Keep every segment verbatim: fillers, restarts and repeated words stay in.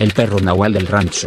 el perro nahual del rancho.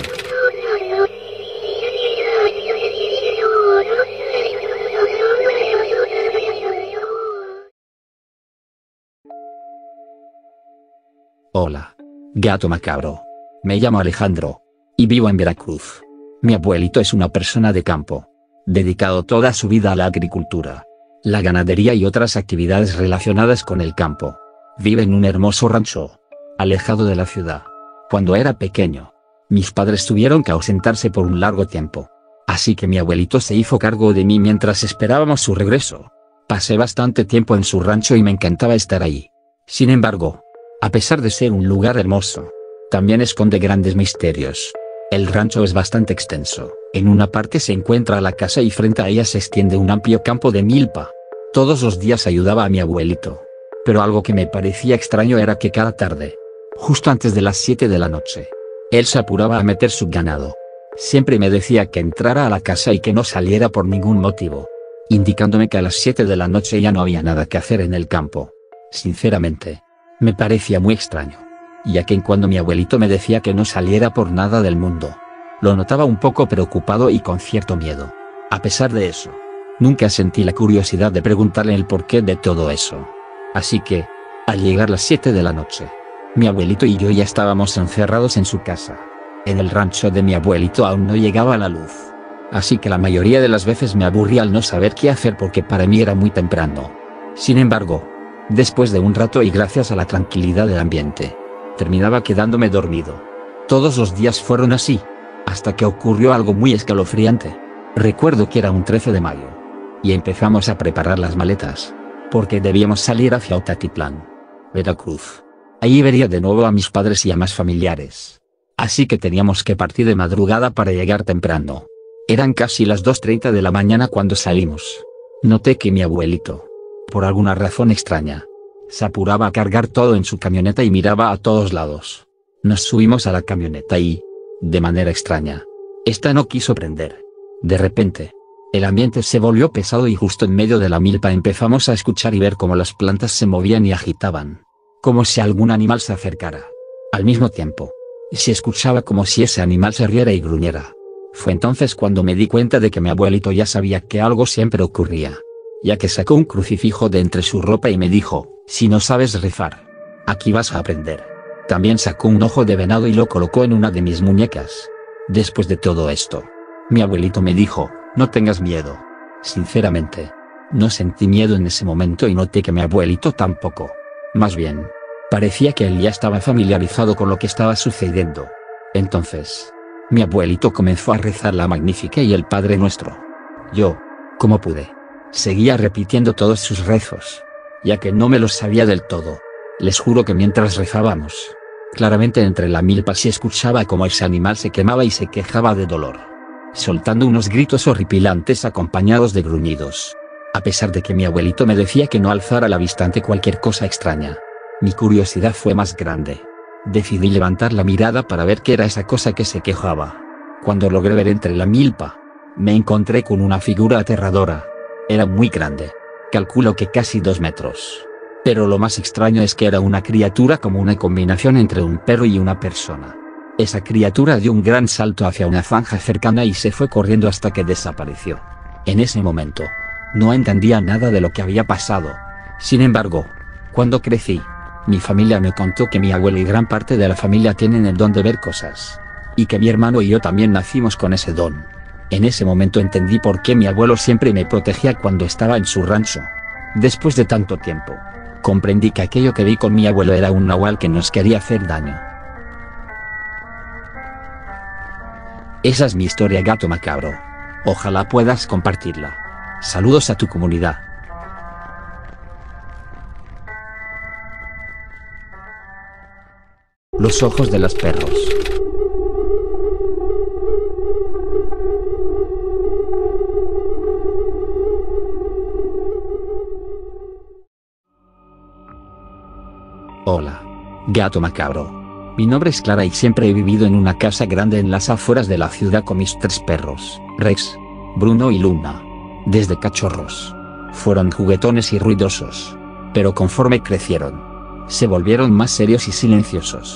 Hola, gato macabro. Me llamo Alejandro. Y vivo en Veracruz. Mi abuelito es una persona de campo. Dedicado toda su vida a la agricultura, la ganadería y otras actividades relacionadas con el campo. Vive en un hermoso rancho, alejado de la ciudad. Cuando era pequeño, mis padres tuvieron que ausentarse por un largo tiempo. Así que mi abuelito se hizo cargo de mí mientras esperábamos su regreso. Pasé bastante tiempo en su rancho y me encantaba estar ahí. Sin embargo, a pesar de ser un lugar hermoso, también esconde grandes misterios. El rancho es bastante extenso. En una parte se encuentra la casa y frente a ella se extiende un amplio campo de milpa. Todos los días ayudaba a mi abuelito. Pero algo que me parecía extraño era que cada tarde, justo antes de las siete de la noche, él se apuraba a meter su ganado. Siempre me decía que entrara a la casa y que no saliera por ningún motivo, indicándome que a las siete de la noche ya no había nada que hacer en el campo. Sinceramente, me parecía muy extraño, ya que en cuando mi abuelito me decía que no saliera por nada del mundo, lo notaba un poco preocupado y con cierto miedo. A pesar de eso, nunca sentí la curiosidad de preguntarle el porqué de todo eso. Así que, al llegar las siete de la noche, mi abuelito y yo ya estábamos encerrados en su casa. En el rancho de mi abuelito aún no llegaba la luz. Así que la mayoría de las veces me aburría al no saber qué hacer porque para mí era muy temprano. Sin embargo, después de un rato y gracias a la tranquilidad del ambiente, terminaba quedándome dormido. Todos los días fueron así, hasta que ocurrió algo muy escalofriante. Recuerdo que era un trece de mayo. Y empezamos a preparar las maletas, porque debíamos salir hacia Otatitlán, Veracruz. Allí vería de nuevo a mis padres y a más familiares. Así que teníamos que partir de madrugada para llegar temprano. Eran casi las dos treinta de la mañana cuando salimos. Noté que mi abuelito, por alguna razón extraña, se apuraba a cargar todo en su camioneta y miraba a todos lados. Nos subimos a la camioneta y, de manera extraña, esta no quiso prender. De repente, el ambiente se volvió pesado y justo en medio de la milpa empezamos a escuchar y ver cómo las plantas se movían y agitaban, como si algún animal se acercara. Al mismo tiempo, se escuchaba como si ese animal se riera y gruñera. Fue entonces cuando me di cuenta de que mi abuelito ya sabía que algo siempre ocurría, ya que sacó un crucifijo de entre su ropa y me dijo: si no sabes rezar, aquí vas a aprender. También sacó un ojo de venado y lo colocó en una de mis muñecas. Después de todo esto, mi abuelito me dijo: no tengas miedo. Sinceramente, no sentí miedo en ese momento y noté que mi abuelito tampoco. Más bien, parecía que él ya estaba familiarizado con lo que estaba sucediendo. Entonces, mi abuelito comenzó a rezar la Magnífica y el Padre Nuestro. Yo, como pude, seguía repitiendo todos sus rezos, ya que no me los sabía del todo. Les juro que mientras rezábamos, claramente entre la milpa se escuchaba como ese animal se quemaba y se quejaba de dolor, soltando unos gritos horripilantes acompañados de gruñidos. A pesar de que mi abuelito me decía que no alzara la vista ante cualquier cosa extraña, mi curiosidad fue más grande. Decidí levantar la mirada para ver qué era esa cosa que se quejaba. Cuando logré ver entre la milpa, me encontré con una figura aterradora. Era muy grande, calculo que casi dos metros. Pero lo más extraño es que era una criatura como una combinación entre un perro y una persona. Esa criatura dio un gran salto hacia una zanja cercana y se fue corriendo hasta que desapareció. En ese momento, no entendía nada de lo que había pasado. Sin embargo, cuando crecí, mi familia me contó que mi abuelo y gran parte de la familia tienen el don de ver cosas, y que mi hermano y yo también nacimos con ese don. En ese momento entendí por qué mi abuelo siempre me protegía cuando estaba en su rancho. Después de tanto tiempo, comprendí que aquello que vi con mi abuelo era un nahual que nos quería hacer daño. Esa es mi historia, gato macabro. Ojalá puedas compartirla. Saludos a tu comunidad. Los ojos de los perros. Hola, gato macabro. Mi nombre es Clara y siempre he vivido en una casa grande en las afueras de la ciudad con mis tres perros, Rex, Bruno y Luna. Desde cachorros, fueron juguetones y ruidosos, pero conforme crecieron, se volvieron más serios y silenciosos.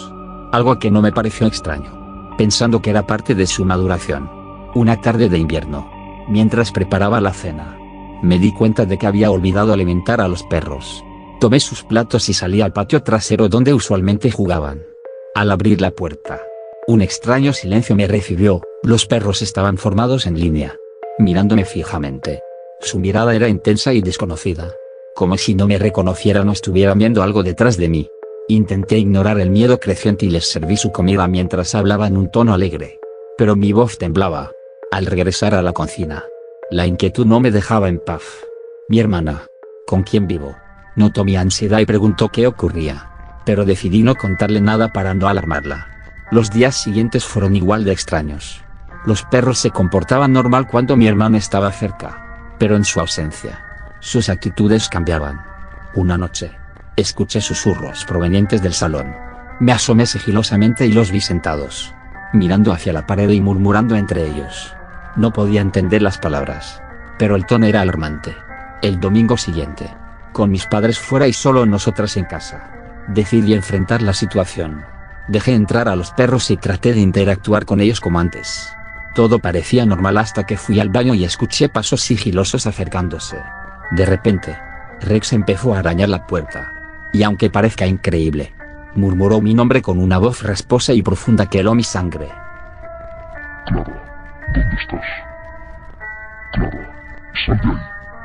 algo que no me pareció extraño, pensando que era parte de su maduración. Una tarde de invierno, mientras preparaba la cena, me di cuenta de que había olvidado alimentar a los perros. Tomé sus platos y salí al patio trasero donde usualmente jugaban. Al abrir la puerta, un extraño silencio me recibió. Los perros estaban formados en línea, mirándome fijamente. Su mirada era intensa y desconocida, como si no me reconocieran o estuvieran viendo algo detrás de mí. Intenté ignorar el miedo creciente y les serví su comida mientras hablaba en un tono alegre. Pero mi voz temblaba. Al regresar a la cocina, la inquietud no me dejaba en paz. Mi hermana, con quien vivo, notó mi ansiedad y preguntó qué ocurría, pero decidí no contarle nada para no alarmarla. Los días siguientes fueron igual de extraños. Los perros se comportaban normal cuando mi hermana estaba cerca, pero en su ausencia, sus actitudes cambiaban. Una noche, escuché susurros provenientes del salón. Me asomé sigilosamente y los vi sentados, mirando hacia la pared y murmurando entre ellos. No podía entender las palabras, pero el tono era alarmante. El domingo siguiente, con mis padres fuera y solo nosotras en casa, decidí enfrentar la situación. Dejé entrar a los perros y traté de interactuar con ellos como antes. Todo parecía normal hasta que fui al baño y escuché pasos sigilosos acercándose. De repente, Rex empezó a arañar la puerta. Y aunque parezca increíble, murmuró mi nombre con una voz rasposa y profunda que heló mi sangre. Clara, ¿dónde estás? Clara, sal de ahí.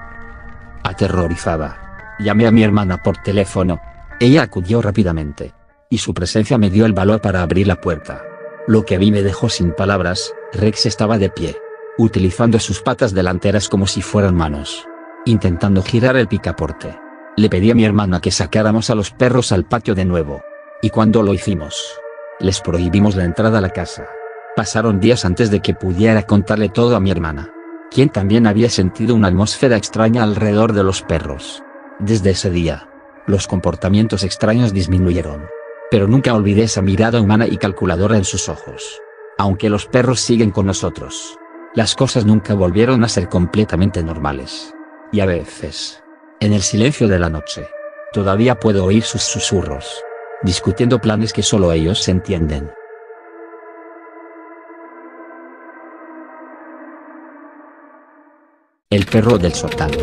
Aterrorizada, llamé a mi hermana por teléfono. Ella acudió rápidamente, y su presencia me dio el valor para abrir la puerta. Lo que vi me dejó sin palabras. Rex estaba de pie, utilizando sus patas delanteras como si fueran manos, intentando girar el picaporte. Le pedí a mi hermana que sacáramos a los perros al patio de nuevo, y cuando lo hicimos, les prohibimos la entrada a la casa. Pasaron días antes de que pudiera contarle todo a mi hermana, quien también había sentido una atmósfera extraña alrededor de los perros. Desde ese día, los comportamientos extraños disminuyeron, pero nunca olvidé esa mirada humana y calculadora en sus ojos. Aunque los perros siguen con nosotros, las cosas nunca volvieron a ser completamente normales. Y a veces, en el silencio de la noche, todavía puedo oír sus susurros, discutiendo planes que solo ellos entienden. El perro del sótano.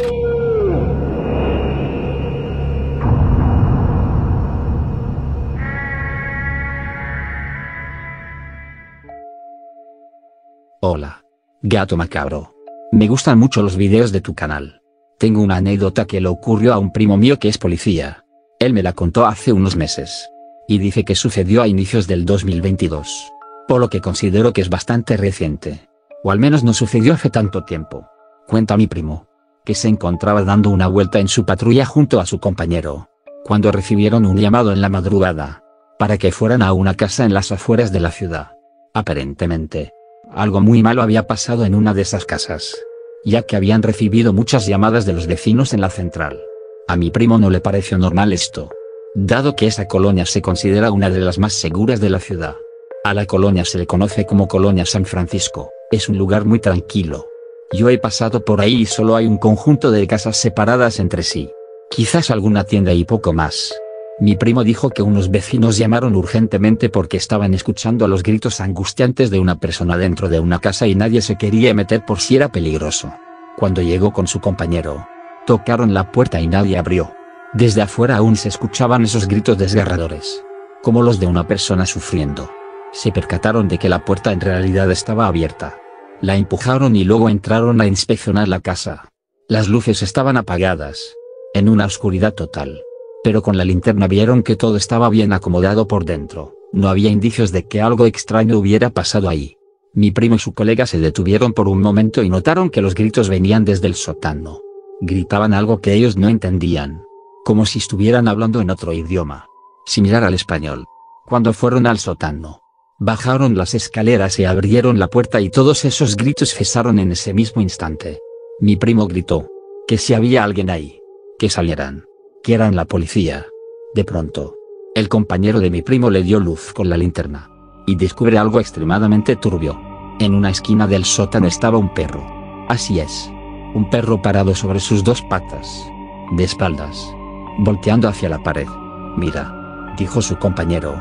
Hola, gato macabro. Me gustan mucho los videos de tu canal. Tengo una anécdota que le ocurrió a un primo mío que es policía. Él me la contó hace unos meses, y dice que sucedió a inicios del dos mil veintidós, por lo que considero que es bastante reciente, o al menos no sucedió hace tanto tiempo. Cuenta mi primo, que se encontraba dando una vuelta en su patrulla junto a su compañero, cuando recibieron un llamado en la madrugada, para que fueran a una casa en las afueras de la ciudad. Aparentemente, algo muy malo había pasado en una de esas casas, ya que habían recibido muchas llamadas de los vecinos en la central. A mi primo no le pareció normal esto, dado que esa colonia se considera una de las más seguras de la ciudad. A la colonia se le conoce como Colonia San Francisco, es un lugar muy tranquilo. Yo he pasado por ahí y solo hay un conjunto de casas separadas entre sí, quizás alguna tienda y poco más. Mi primo dijo que unos vecinos llamaron urgentemente porque estaban escuchando los gritos angustiantes de una persona dentro de una casa y nadie se quería meter por si era peligroso. Cuando llegó con su compañero, tocaron la puerta y nadie abrió. Desde afuera aún se escuchaban esos gritos desgarradores, como los de una persona sufriendo. Se percataron de que la puerta en realidad estaba abierta. La empujaron y luego entraron a inspeccionar la casa. Las luces estaban apagadas, en una oscuridad total. Pero con la linterna vieron que todo estaba bien acomodado por dentro. No había indicios de que algo extraño hubiera pasado ahí. Mi primo y su colega se detuvieron por un momento y notaron que los gritos venían desde el sótano. Gritaban algo que ellos no entendían, como si estuvieran hablando en otro idioma, similar al español. Cuando fueron al sótano, bajaron las escaleras y abrieron la puerta y todos esos gritos cesaron en ese mismo instante. Mi primo gritó, que si había alguien ahí, que salieran, que eran la policía. De pronto, el compañero de mi primo le dio luz con la linterna, y descubre algo extremadamente turbio. En una esquina del sótano estaba un perro. Así es, un perro parado sobre sus dos patas, de espaldas, volteando hacia la pared. Mira, dijo su compañero,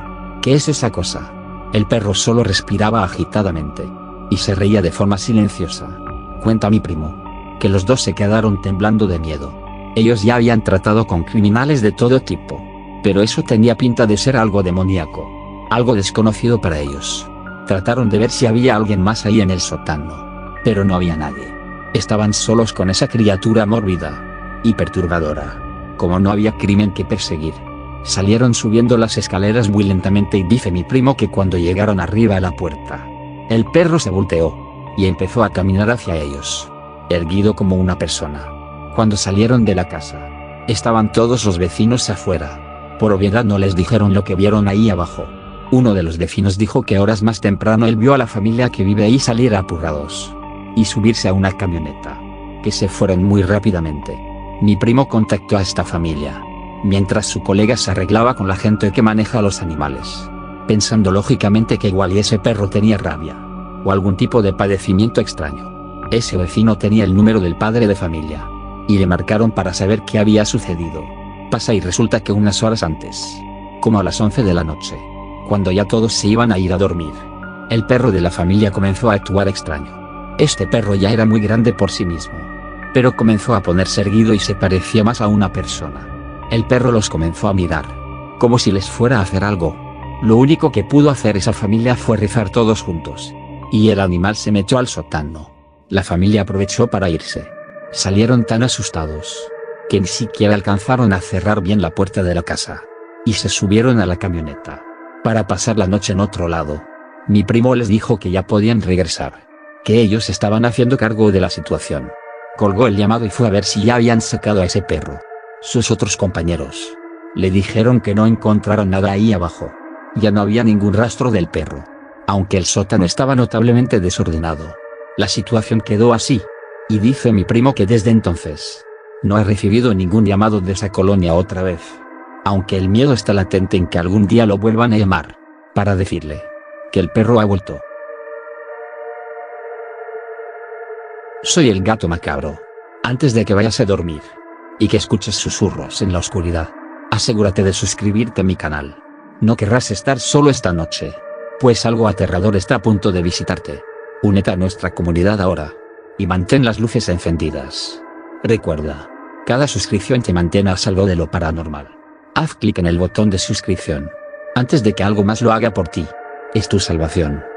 ¿Qué es esa cosa? El perro solo respiraba agitadamente. Y se reía de forma silenciosa. Cuenta mi primo. Que los dos se quedaron temblando de miedo. Ellos ya habían tratado con criminales de todo tipo. Pero eso tenía pinta de ser algo demoníaco. Algo desconocido para ellos. Trataron de ver si había alguien más ahí en el sótano. Pero no había nadie. Estaban solos con esa criatura mórbida. Y perturbadora. Como no había crimen que perseguir. Salieron subiendo las escaleras muy lentamente y dice mi primo que cuando llegaron arriba a la puerta, el perro se volteó. Y empezó a caminar hacia ellos. Erguido como una persona. Cuando salieron de la casa, estaban todos los vecinos afuera. Por obviedad no les dijeron lo que vieron ahí abajo. Uno de los vecinos dijo que horas más temprano él vio a la familia que vive ahí salir apurados. Y subirse a una camioneta. Que se fueron muy rápidamente. Mi primo contactó a esta familia. Mientras su colega se arreglaba con la gente que maneja a los animales. Pensando lógicamente que igual y ese perro tenía rabia. O algún tipo de padecimiento extraño. Ese vecino tenía el número del padre de familia. Y le marcaron para saber qué había sucedido. Pasa y resulta que unas horas antes, como a las once de la noche, cuando ya todos se iban a ir a dormir, el perro de la familia comenzó a actuar extraño. Este perro ya era muy grande por sí mismo, pero comenzó a ponerse erguido y se parecía más a una persona. El perro los comenzó a mirar, como si les fuera a hacer algo. Lo único que pudo hacer esa familia fue rezar todos juntos. Y el animal se metió al sótano. La familia aprovechó para irse. Salieron tan asustados, que ni siquiera alcanzaron a cerrar bien la puerta de la casa. Y se subieron a la camioneta, para pasar la noche en otro lado. Mi primo les dijo que ya podían regresar, que ellos estaban haciendo cargo de la situación. Colgó el llamado y fue a ver si ya habían sacado a ese perro. Sus otros compañeros le dijeron que no encontraron nada ahí abajo. Ya no había ningún rastro del perro. Aunque el sótano estaba notablemente desordenado. La situación quedó así. Y dice mi primo que desde entonces no ha recibido ningún llamado de esa colonia otra vez. Aunque el miedo está latente en que algún día lo vuelvan a llamar, para decirle que el perro ha vuelto. Soy el gato macabro. Antes de que vayas a dormir, y que escuches susurros en la oscuridad, asegúrate de suscribirte a mi canal. No querrás estar solo esta noche, pues algo aterrador está a punto de visitarte. Únete a nuestra comunidad ahora. Y mantén las luces encendidas. Recuerda, cada suscripción te mantiene a salvo de lo paranormal. Haz clic en el botón de suscripción. Antes de que algo más lo haga por ti. Es tu salvación.